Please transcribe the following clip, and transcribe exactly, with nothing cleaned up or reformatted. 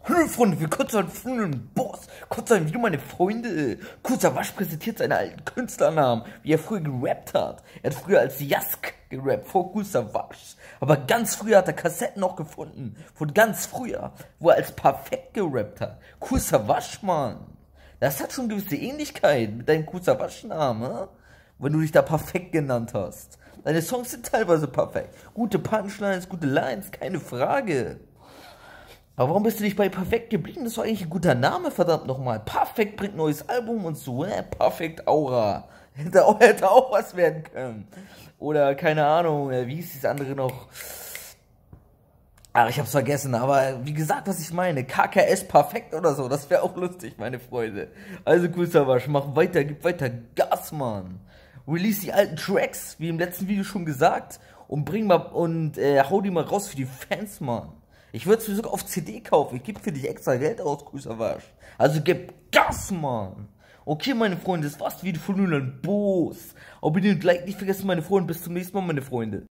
Hallo Freunde, wir kurz ein Boss, kurz ein Video, meine Freunde. Kurzer Wasch präsentiert seine alten Künstlernamen, wie er früher gerappt hat. Er hat früher als Jask gerappt, vor Kurzer Wasch. Aber ganz früher hat er Kassetten noch gefunden, von ganz früher, wo er als Perfekt gerappt hat. Kurzer Wasch, Mann. Das hat schon gewisse Ähnlichkeit mit deinem Kurzer Wasch-Namen, wenn du dich da Perfekt genannt hast. Deine Songs sind teilweise perfekt. Gute Punchlines, gute Lines, keine Frage. Aber warum bist du nicht bei Perfekt geblieben? Das war eigentlich ein guter Name, verdammt nochmal. Perfekt bringt neues Album und so, ne? Perfekt Aura. Hätte auch, hätte auch was werden können. Oder, keine Ahnung, wie hieß das andere noch? Ach, ich hab's vergessen, aber wie gesagt, was ich meine. K K S Perfekt oder so, das wäre auch lustig, meine Freunde. Also, Kurzer Wasch, mach weiter, gib weiter Gas, Mann. Release die alten Tracks, wie im letzten Video schon gesagt, und bring mal, und äh, hau die mal raus für die Fans, Mann. Ich würde es mir sogar auf C D kaufen. Ich gebe für dich extra Geld aus, Kurzer Wasch. Also gib Gas, Mann. Okay, meine Freunde, das war's wieder von Null Boss. Aber bitte like nicht vergessen, meine Freunde. Bis zum nächsten Mal, meine Freunde.